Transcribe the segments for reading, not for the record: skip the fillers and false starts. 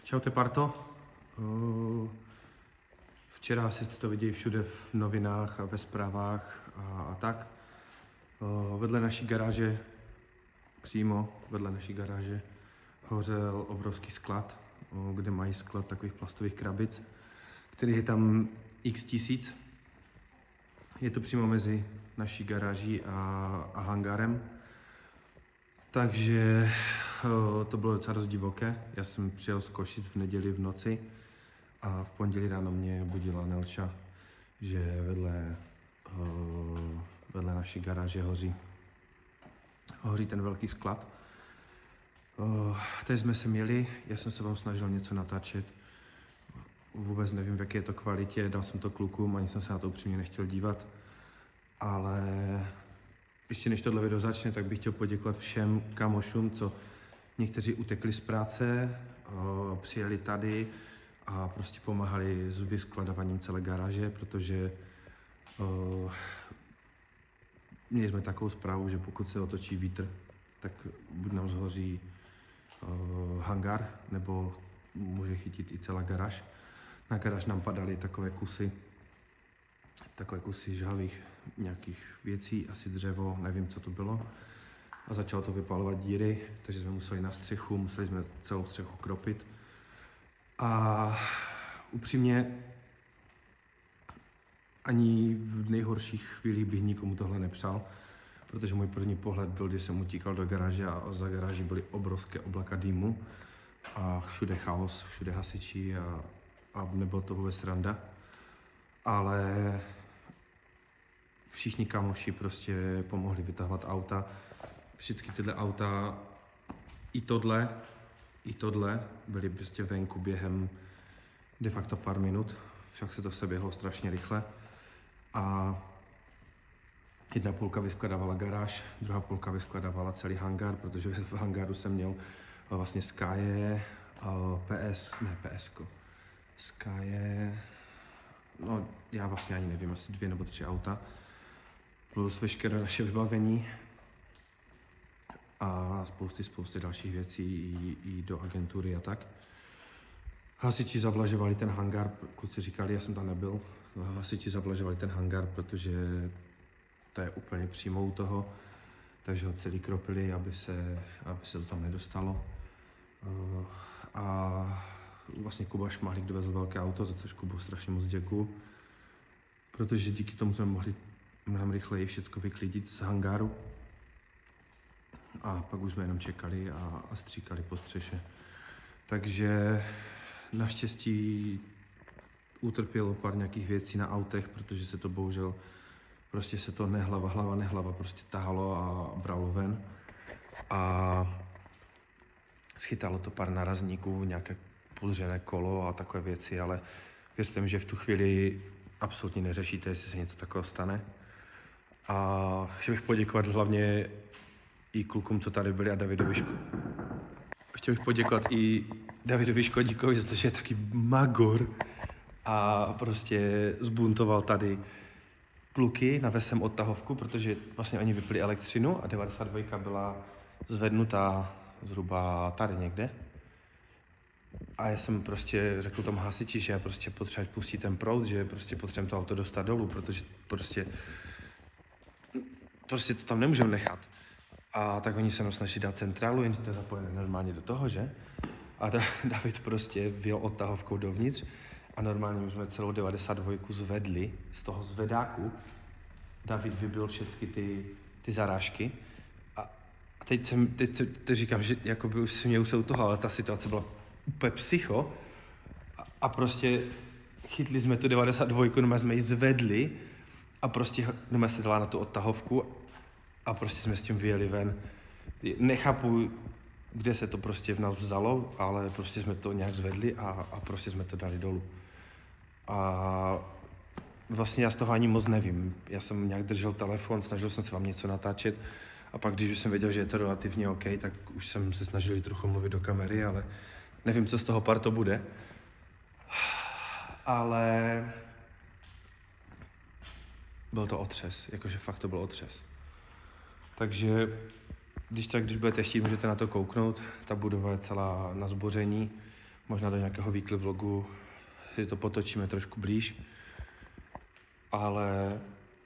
Čaute parto. Včera jste to viděli všude v novinách a ve zprávách a tak. Vedle naší garáže, přímo vedle naší garáže, hořel obrovský sklad, kde mají sklad takových plastových krabic, který je tam x tisíc. Je to přímo mezi naší garáží a hangárem. Takže to bylo docela dost divoké. Já jsem přijel z Košic v neděli v noci a v pondělí ráno mě budila Nelča, že vedle naší garáže hoří ten velký sklad. Teď jsme se měli, já jsem se vám snažil něco natáčet. Vůbec nevím, v jaké je to kvalitě, dal jsem to klukům, ani jsem se na to upřímně nechtěl dívat. Ale ještě než tohle video začne, tak bych chtěl poděkovat všem kamošům, co někteří utekli z práce, přijeli tady a prostě pomáhali s vyskladováním celé garáže, protože měli jsme takovou zprávu, že pokud se otočí vítr, tak buď nám zhoří hangár, nebo může chytit i celá garáž. Na garáž nám padaly takové kusy žhavých nějakých věcí, asi dřevo, nevím, co to bylo. A začalo to vypalovat díry, takže jsme museli na střechu, museli jsme celou střechu kropit. A upřímně ani v nejhorších chvílích bych nikomu tohle nepřál, protože můj první pohled byl, když jsem utíkal do garáže a za garáží byly obrovské oblaka dýmu a všude chaos, všude hasiči a nebylo to vůbec sranda. Ale všichni kamoši prostě pomohli vytahovat auta. Všechny tyhle auta, i tohle byly prostě venku během de facto pár minut. Však se to se běhlo strašně rychle. A jedna půlka vyskladávala garáž, druhá půlka vyskladávala celý hangár, protože v hangáru jsem měl vlastně Sky, Sky, no já vlastně ani nevím, asi 2 nebo 3 auta, plus veškeré naše vybavení a spousty dalších věcí i do agentury a tak. Hasiči zavlažovali ten hangár, kluci říkali, já jsem tam nebyl, hasiči zavlažovali ten hangár, protože to je úplně přímo u toho, takže ho celý kropili, aby se to tam nedostalo. A vlastně Kuba Šmahlík dovezl velké auto, za což Kubu strašně moc děkuju, protože díky tomu jsme mohli mnohem rychleji všechno vyklidit z hangáru. A pak už jsme jenom čekali a stříkali po střeše. Takže naštěstí utrpělo pár nějakých věcí na autech, protože se to bohužel, prostě se to hlava prostě tahalo a bralo ven. A schytalo to pár narazníků, nějaké pudřené kolo a takové věci, ale věřte mi, že v tu chvíli absolutně neřešíte, jestli se něco takového stane. A chtěl bych poděkovat hlavně i klukům, co tady byli, a Chtěl bych poděkovat i Davidovi Škodíkovi za to, že je taky magor a prostě zbuntoval tady kluky, navez sem odtahovku, protože vlastně oni vypli elektřinu a 92 byla zvednutá zhruba tady někde. A já jsem prostě řekl tomu hasiči, že já prostě potřebuji pustit ten proud, že prostě potřebuji to auto dostat dolů, protože prostě to tam nemůžeme nechat. A tak oni se nám snažili dát centrálu, jenže to je zapojené normálně do toho, že? A David prostě vyjel odtahovkou dovnitř a normálně už jsme celou 92 zvedli z toho zvedáku. David vybil všechny ty zarážky a teď říkám, že jakoby už se mě u toho, ale ta situace byla úplně psycho a prostě chytli jsme tu 92, jsme ji zvedli a prostě se dala na tu odtahovku a prostě jsme s tím vyjeli ven. Nechápu, kde se to prostě v nás vzalo, ale prostě jsme to nějak zvedli a prostě jsme to dali dolů. A vlastně já z toho ani moc nevím. Já jsem nějak držel telefon, snažil jsem se vám něco natáčet a pak, když už jsem věděl, že je to relativně OK, tak už jsem se snažil trochu mluvit do kamery, ale nevím, co z toho parto bude. Ale byl to otřes, jakože fakt to byl otřes. Takže když budete chtít, můžete na to kouknout. Ta budova je celá na zboření. možná do nějakého weekly vlogu si to potočíme trošku blíž, ale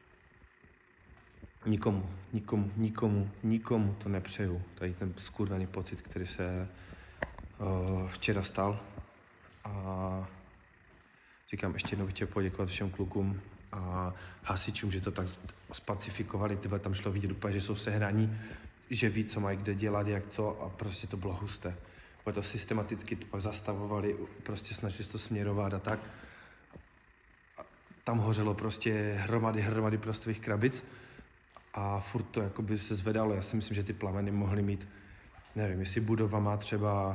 nikomu to nepřeju. Tady ten skurvený pocit, který se včera stal. A říkám, ještě jednou bych chtěl poděkovat všem klukům a hasičům, že to tak spacifikovali. Tyhle tam šlo vidět úplně, že jsou sehraní, že ví, co mají kde dělat, jak co, a prostě to bylo husté. Protože to systematicky to pak zastavovali, prostě snažili se to směrovat a tak. A tam hořelo prostě hromady prostových krabic a furt to jakoby se zvedalo. Já si myslím, že ty plameny mohly mít, nevím, jestli budova má třeba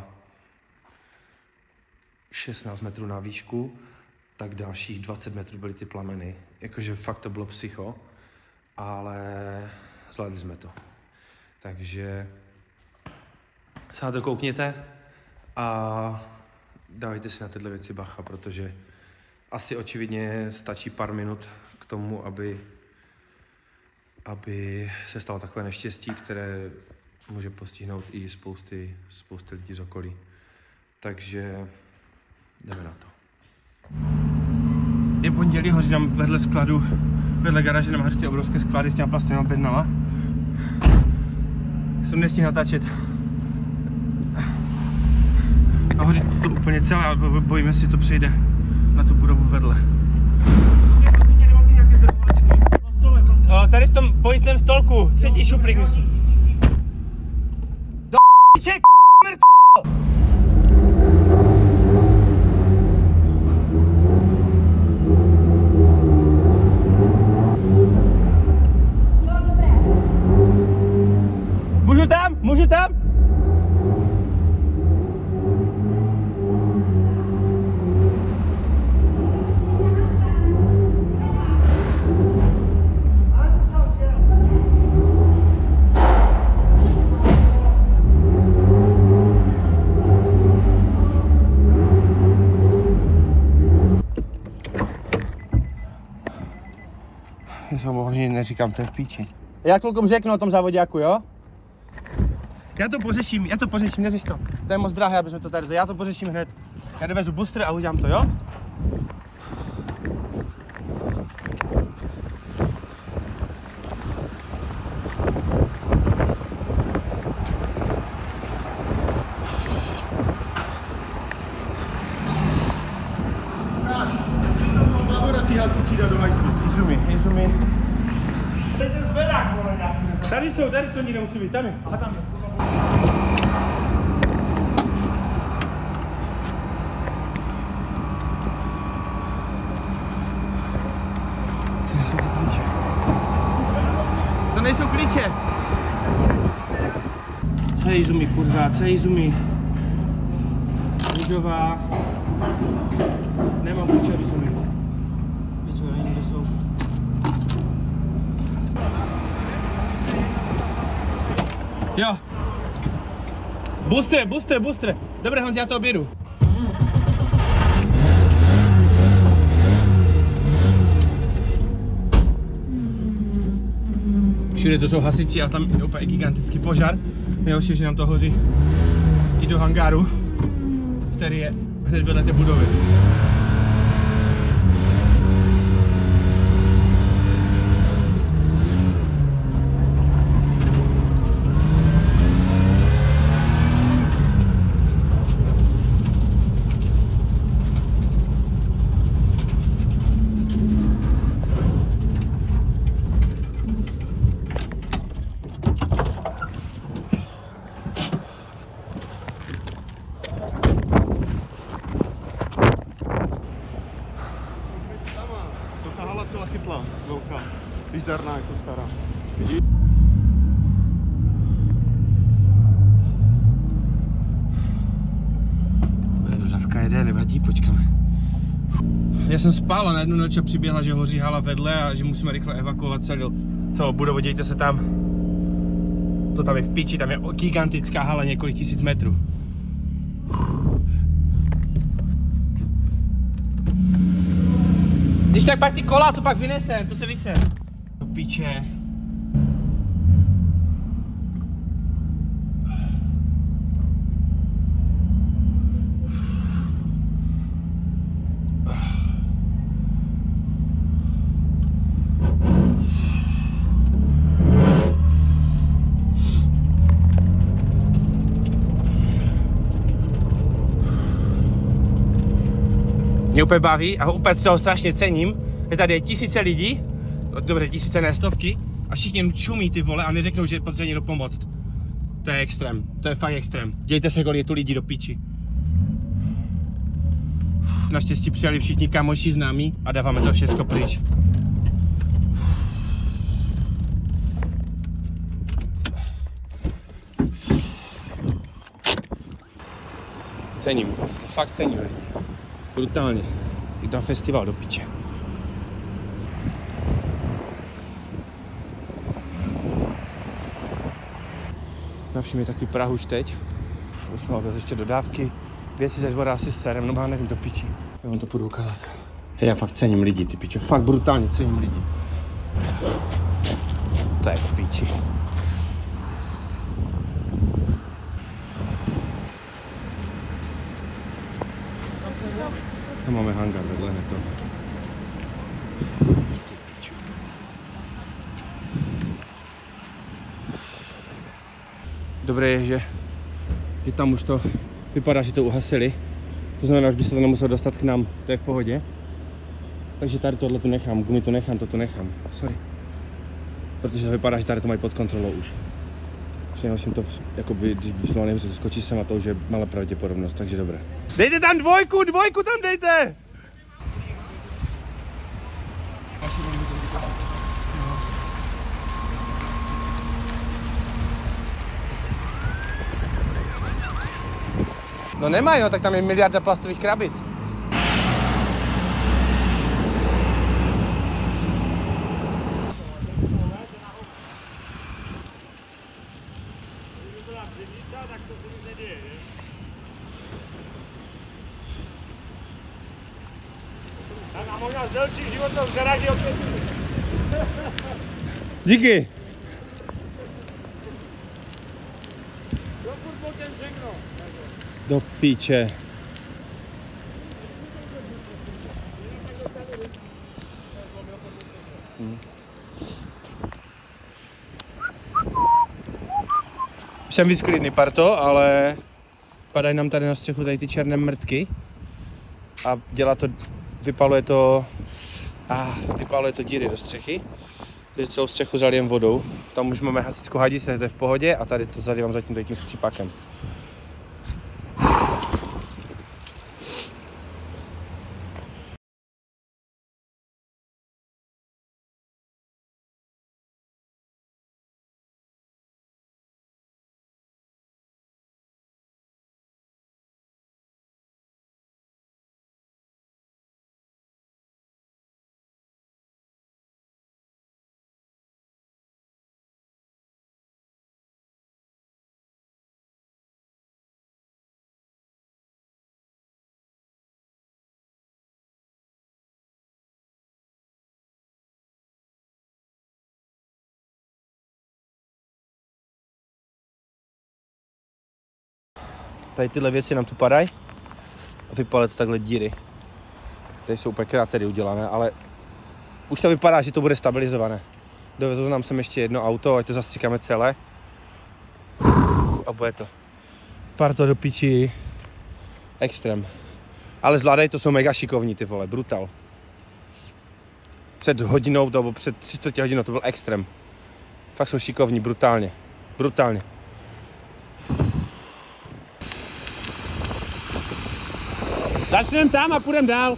16 metrů na výšku, tak dalších 20 metrů byly ty plameny. Jakože fakt to bylo psycho, ale zvládli jsme to. Takže se na to koukněte a dávejte si na tyhle věci bacha, protože asi očividně stačí pár minut k tomu, aby se stalo takové neštěstí, které může postihnout i spousty lidí z okolí. Takže jdeme na to. Je pondělí, hoří nám vedle skladu, vedle garáže nám hoří ty obrovské sklady s těma plastovými bednama. Jsem nestihl natáčet. A hoří to úplně celé, ale bojíme si, to přejde na tu budovu vedle. Tady v tom pojistném stolku, třetí šuplík. Do p***ček, Můžu tam? Já jsem bohužel neříkám, to je v píči. Já klukům řeknu o tom závodějáku, jo? Já to pořeším, neřeš to. To je moc drahé, aby jsme to tady, já to pořeším hned. Já dovezu booster a udělám to, jo? Izumi. Teď ten zvedák, vole, nějaký. Tady jsou, nikde musí být, tam je. Aha, tam je. To nejsou klíče. Co je Izumi, kurva, co je Izumi? Růžová. Nemám klíče od Izumi. Klíče, nevím, kde jsou. Jo. Booster. Dobré, Honzi, já to objedu. Všude to jsou hasiči a tam je úplně gigantický požár. Nejhorší je, že nám to hoří i do hangáru, který je hned vedle té budovy. Celá chytla, velká, výzdarná jako stará. Dodávka jede, nevadí, počkáme. Já jsem spál a najednou noče přiběhla, že hoří hala vedle a že musíme rychle evakuovat celou budovu, dějte se tam. To tam je v piči, tam je gigantická hala, několik tisíc metrů. Když tak pak ty kola, to pak vynesem, to se vyse. Do piče. Mě úplně baví a úplně toho strašně cením. Je tady tisíce lidí, dobře, tisíce, ne stovky, a všichni čumí ty vole a neřeknou, že potřebuje někdo pomoct. To je extrém, to je fakt extrém. Dějte se, kolik je tu lidí do piči. Naštěstí přijali všichni kamoši známí a dáváme to všechno pryč. Cením, fakt cením lidi. Brutálně. Jdu na festival do piče. Navším je takový Prahu už teď. Musím odvést ještě dodávky. Věci ze dvora asi s serem, no má nevím do piči. Já vám to půjdu ukázat. Hej, já fakt cením lidi, ty piče. Fakt brutálně cením lidi. To je do piči. Tam máme hangár vedle to. Dobré je, že tam už to vypadá, že to uhasili. To znamená, že by se to nemuselo dostat k nám, to je v pohodě. Takže tady tohle tu nechám, gumy tu nechám, to tu nechám. Sorry. Protože to vypadá, že tady to mají pod kontrolou už. Přenosím to, jakoby, když by šlo nejhůře, skočí sem a to už je malá pravděpodobnost, takže dobré. Dejte tam dvojku tam dejte! No nemají, no tak tam je miliarda plastových krabic. A možná z delších životů z garáži opět. Díky. Do píče. Jsem víc klidný, parto, ale padají nám tady na střechu tady ty černé mrtky a dělá to, vypaluje to díry do střechy, takže celou střechu zalijem vodou. Tam už máme hasičskou hadici, to je v pohodě a tady to zalívám zatím tím střípakem. Tady tyhle věci nám tu padají a vypadají to takhle díry. Tady jsou úplně krátery udělané, ale už to vypadá, že to bude stabilizované. Dovezou nám sem ještě jedno auto, ať to zastříkáme celé. A bude to. Parto do piči. Extrém. Ale zvládají, to jsou mega šikovní ty vole, brutal. Před hodinou, nebo před 3/4 hodinou to byl extrém. Fakt jsou šikovní, brutálně. Brutálně. Začneme tam a půjdeme dál.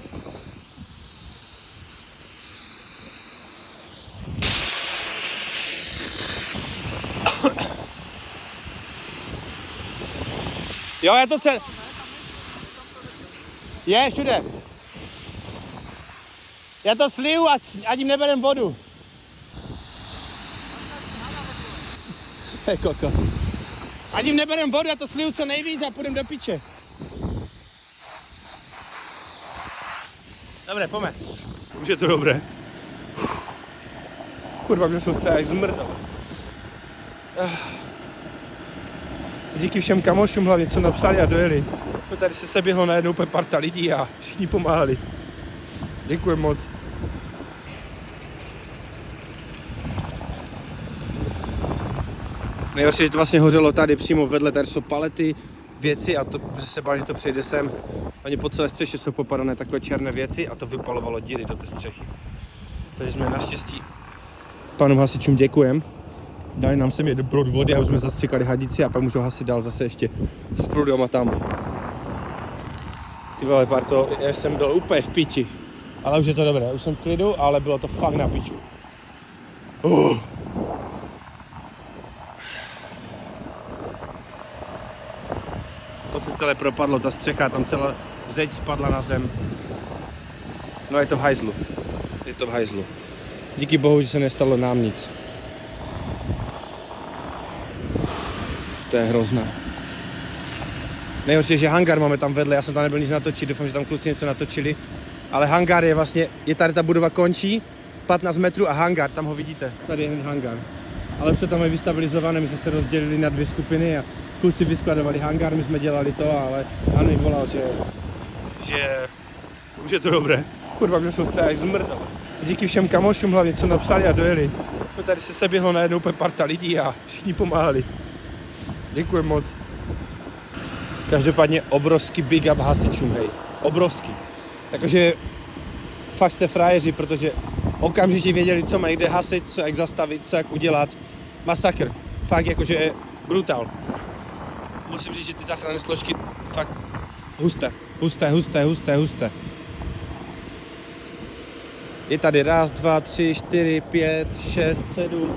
Jo, já to celé. Je, všude. Já to sliju, ať jim neberem vodu. Hej, koko. Ať jim neberem vodu, já to sliju co nejvíc a půjdem do piče. Dobré, pojďme. Už je to dobré. Kurva, mě jsem stál zmrdal. Díky všem kamošům hlavně, co napsali a dojeli. Tady se seběhlo najednou úplně parta lidí a všichni pomáhali. Děkuji moc. Nejhorší, že to vlastně hořelo tady přímo vedle, tady jsou palety, věci a to se bál, že to přijde sem. Oni po celé střeše jsou popadané takové černé věci a to vypalovalo díry do té střechy. Takže jsme naštěstí pánům hasičům děkujem. Dali nám sem jeden proud vody, aby jsme zastříkali hadici a pak můžou hasit dál zase ještě s proudama tam. Ty vole, parto, já jsem byl úplně v piči. Ale už je to dobré, už jsem v klidu, ale bylo to fakt na piču. To se celé propadlo, ta střecha, tam celá zeď spadla na zem. No je to v hajzlu. Je to v hajzlu. Díky bohu, že se nestalo nám nic. To je hrozné. Nejhorší je, že hangár máme tam vedle, já jsem tam nebyl nic natočit, doufám, že tam kluci něco natočili. Ale hangár je vlastně, tady ta budova končí, 15 metrů a hangár, tam ho vidíte. Tady je hangár. Ale už to tam je vystabilizované, my jsme se rozdělili na 2 skupiny a kluci vyskladovali hangár, my jsme dělali to, ale Hany volal, že už je to dobré. Kurva, měl jsem strach zmrdal. Díky všem kamošům hlavně, co napsali a dojeli. No tady se seběhlo najednou úplně parta lidí a všichni pomáhali. Děkuji moc. Každopádně obrovský big up hasičům, hej. Obrovský. Takže fakt jste frajeři, protože okamžitě věděli, co mají kde hasit, co jak zastavit, co jak udělat. Masakr. Fakt jakože brutál. Musím říct, že ty záchranné složky fakt husté. Je tady 1, 2, 3, 4, 5, 6, 7,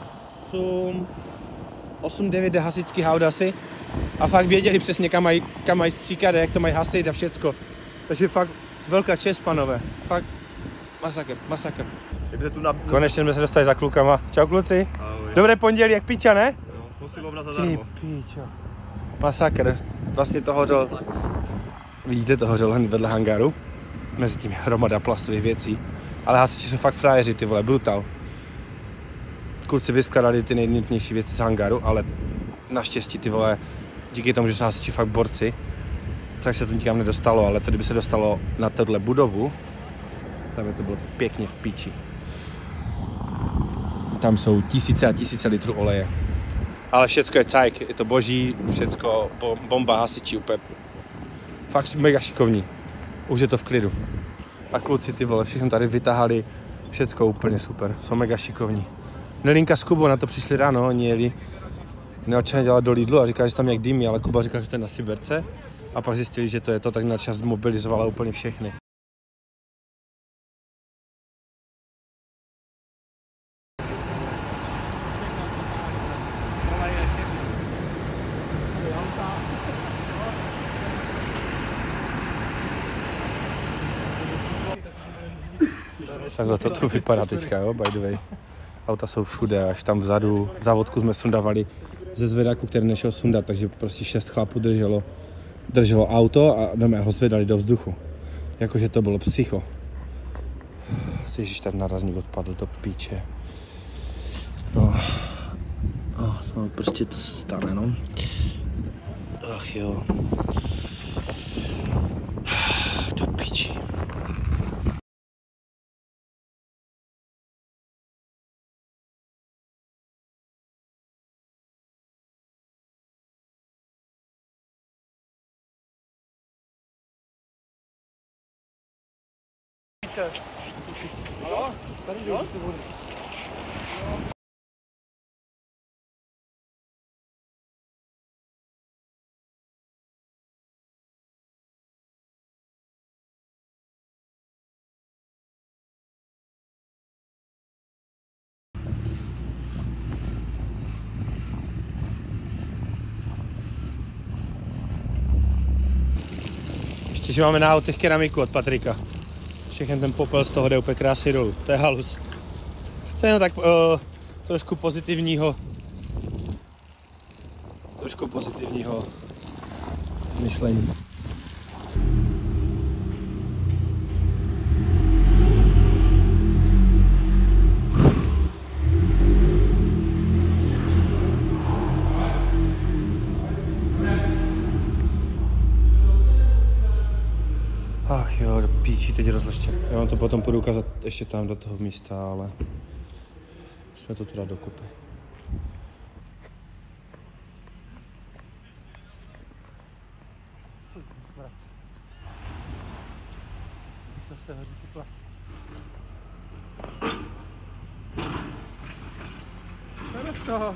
8, 9 hasičských aut asi. A fakt věděli přesně, kam mají stříkat, jak to mají hasit a všecko. Takže fakt velká čest, panové. Fakt masakr. Konečně jsme se dostali za klukama. Čau kluci. Ahoj. Dobré pondělí, jak piča, ne? Jo, posilovna zadarmo. Ty pičo. Masakr. Vlastně to hořel. Vidíte, to hořel hned vedle hangáru. Mezi tím hromada plastových věcí. Ale hasiči jsou fakt frajeři, ty vole, brutal. Kluci vyskladali ty nejnutnější věci z hangáru, ale naštěstí, ty vole, díky tomu, že jsou hasiči fakt borci, tak se to nikam nedostalo, ale tady by se dostalo na tohle budovu, tam by to bylo pěkně v píči. Tam jsou tisíce a tisíce litrů oleje. Ale všecko je cajk, je to boží, všecko bomba, hasiči, úplně fakt mega šikovní. Už je to v klidu. A kluci, ty vole, všechno tady vytahali, všecko úplně super, jsou mega šikovní. Nelinka s Kubou na to přišli ráno, oni jeli neočeně dělat do Lidlu a říkali, že tam jak dýmí, ale Kuba říkal, že to je na Siberce. A pak zjistili, že to je to, tak na čas mobilizovala úplně všechny. Takhle to tu vypadá teďka, jo, by the way. Auta jsou všude, až tam vzadu. Závodku jsme sundavali ze zvedáku, který nešel sundat, takže prostě 6 chlapů drželo auto a my ho zvedali do vzduchu. Jakože to bylo psycho. Ježiš, tak narazník odpadl do píče. No, prostě to se stane, no. Ach jo. Do píči. Ještě, že máme na autech keramiku od Patrika. Všechny ten popel z toho jde úplně krásně dolů. To je halus. To je jenom tak trošku pozitivního myšlení. Ach jo, do píči, teď rozleště. Já vám to potom půjdu ukázat ještě tam do toho místa, ale jsme to teda dokupy. smrad. To se hodí ty plasty. Co z toho?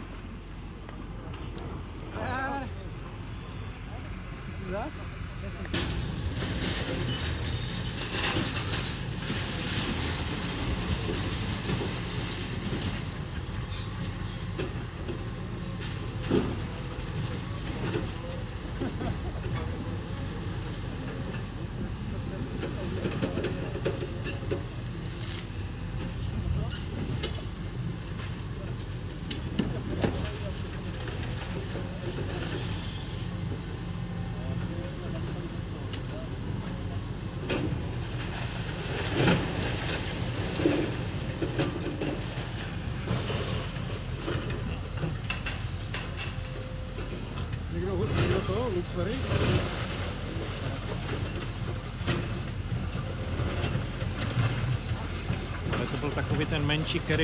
Zas? Někdo to? Luxferry? Ale to byl takový ten menší, který